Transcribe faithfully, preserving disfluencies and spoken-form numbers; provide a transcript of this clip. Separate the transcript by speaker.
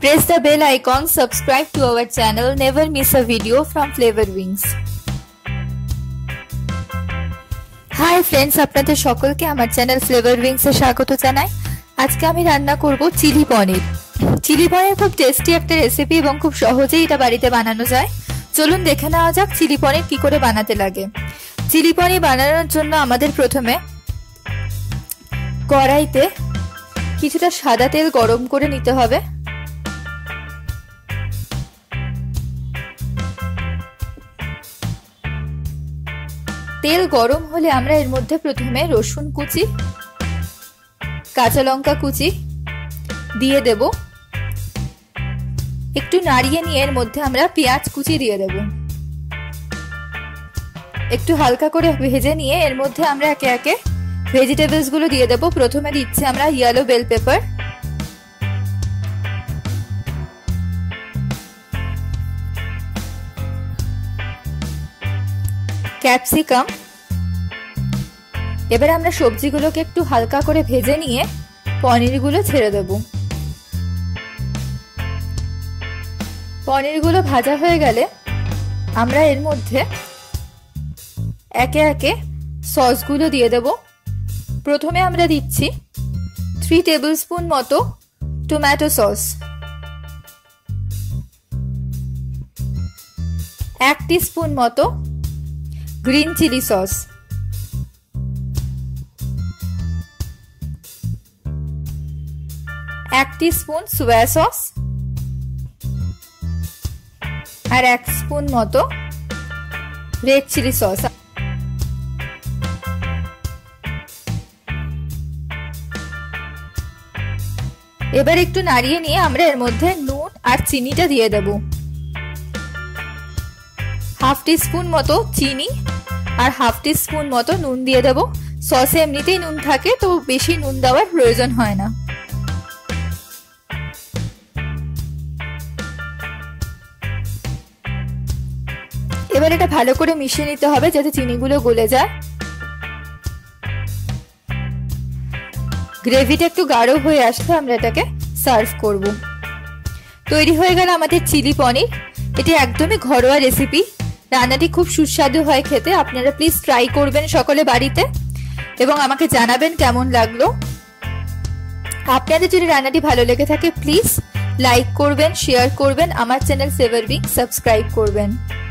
Speaker 1: Press the bell icon, subscribe to our channel, never miss a video from Flavor Wings. Hi friends, আপনাদের সকলকে আমার channel flavour wings এ স্বাগত জানাই। আজকে আমি রান্না করব চিলি পনির। চিলি পনির খুব টেস্টি একটা রেসিপি এবং খুব সহজেই এটা বাড়িতে বানানো যায়। চলুন দেখে নেওয়া যাক চিলি পনির কি করে বানাতে লাগে। চিলি পনির বানানোর জন্য আমাদের প্রথমে কড়াইতে কিছুটা সাদা তেল গরম করে নিতে হবে। তেল গরম হলে আমরা এর মধ্যে প্রথমে রসুন কুচি, কাঁচা লঙ্কা কুচি দিয়ে দেব। একটু নাড়িয়ে নিয়ে এর মধ্যে আমরা পেঁয়াজ কুচি দিয়ে দেব। একটু হালকা করে ভেজে নিয়ে এর মধ্যে আমরা একে একে ভেজিটেবলস গুলো দিয়ে দেব। প্রথমে দিচ্ছি আমরা ইয়েলো বেল পেপার, ক্যাপসিকাম। এবার আমরা সবজিগুলোকে একটু হালকা করে ভেজে নিয়ে পনিরগুলো ছেড়ে দেব। পনিরগুলো ভাজা হয়ে গেলে আমরা এর মধ্যে একে একে সসগুলো দিয়ে দেব। প্রথমে আমরা দিচ্ছি থ্রি টেবিল স্পুন মতো টমেটো সস, এক টিস্পুন মতো গ্রিন চিলি সস, এক টিস্পুন সোয়া সস আর এক স্পুন মতো রেড চিলি সস। এবার একটু নাড়িয়ে নিয়ে আমরা এর মধ্যে নুন আর চিনিটা দিয়ে দেব। হাফ টিস্পুন মতো চিনি আর হাফ টিস্পুন মতো নুন দিয়ে দেব। সসে এমনিতেই নুন থাকে, তো বেশি নুন দেওয়ার প্রয়োজন হয় না। এবার এটা ভালো করে মিশিয়ে নিতে হবে যাতে চিনিগুলো গলে যায়। গ্রেভিটা একটু গাঢ় হয়ে আসলে আমরা এটাকে সার্ভ করব। তৈরি হয়ে গেল আমাদের চিলি পনির। এটি একদমই ঘরোয়া রেসিপি, রান্নাটি খুব সুস্বাদু হয় খেতে। আপনারা প্লিজ ট্রাই করবেন সকলে বাড়িতে এবং আমাকে জানাবেন কেমন লাগলো। আপনাদের যদি রান্নাটি ভালো লেগে থাকে প্লিজ লাইক করবেন, শেয়ার করবেন, আমার চ্যানেল ফ্লেভার উইংস সাবস্ক্রাইব করবেন।